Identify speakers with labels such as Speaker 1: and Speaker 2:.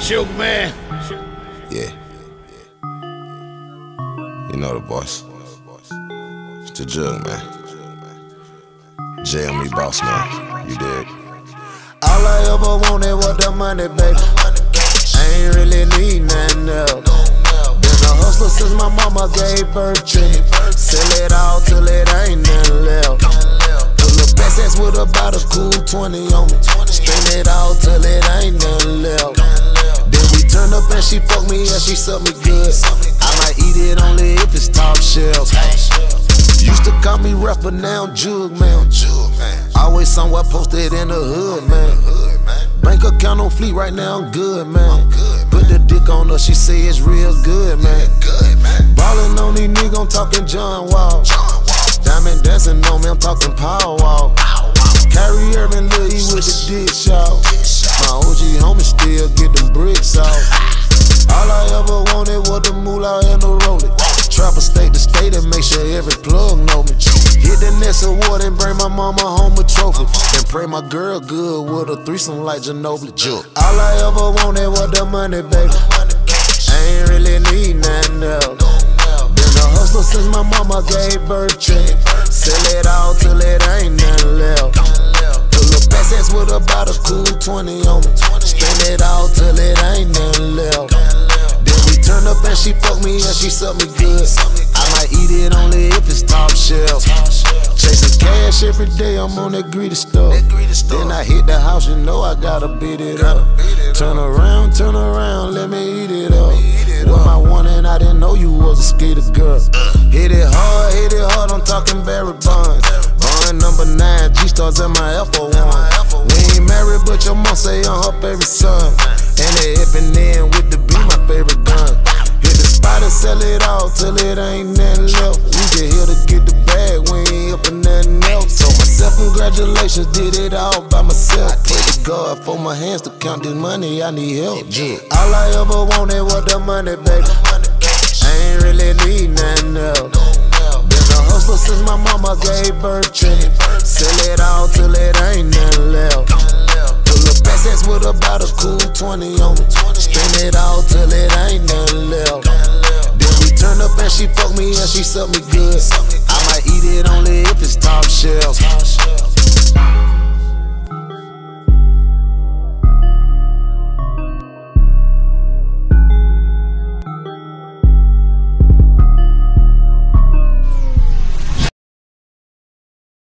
Speaker 1: Shook, man.
Speaker 2: Yeah. You know the boss. It's the Jug, man. JME boss, man. You dig?
Speaker 3: All I ever wanted was the money, baby. I ain't really need nothing else. Been a hustler since my mama gave birth to me. Sell it all till it ain't nothing left. Pull up SS with about a cool 20 on me. Spend it all till it ain't nothing left. Then we turn up and she fuck me and she suck me good. I might eat it only if it's top shelf. Used to call me rapper, now I'm Jug, man. Always somewhere posted in the hood, man. Bank account on fleet right now, I'm good, man. Put the dick on her, she say it's real good, man. Ballin' on these niggas, I'm talking John Wall. Diamond dancing on me, I'm talking Power Wall. Kyrie Irving, Lil E with the dick shot. My OG homie still get them bricks off. All I ever wanted was the moolah and the Rolex. Travel state to state and make sure every plug know me. Hit the next award and bring my mama home a trophy. And pray my girl good with a threesome like Ginobili. All I ever wanted was the money, baby. I ain't really need nothing else. Been a hustler since my mama gave birth to me. Sell it all till it ain't nothing left. Pull up SS with about a cool 20 on me. Spend it all till it ain't nothing left. Turn up and she fuck me and she suck me good. I might eat it only if it's top shelf. Chasing cash every day, I'm on that greedy stuff. Then I hit the house, you know I gotta beat it up. Turn around, let me eat it up. With my one and I didn't know you was a skater girl. Hit it hard, I'm talking Barry Bonds. Bond number 9, G-Stars in my F01. We ain't married, but your mom say I'm her favorite son. And they hippin' in with the B, my favorite gun. Hit the spot and sell it all till it ain't nothing left. We just here to get the bag, we ain't up in nothing else. Told myself congratulations, did it all by myself. Pray to God for my hands to count this money, I need help. All I ever wanted was the money, baby. I ain't really need nothing else. Been a hustler since my mama gave birth to me. Sell it all till it ain't nothing left.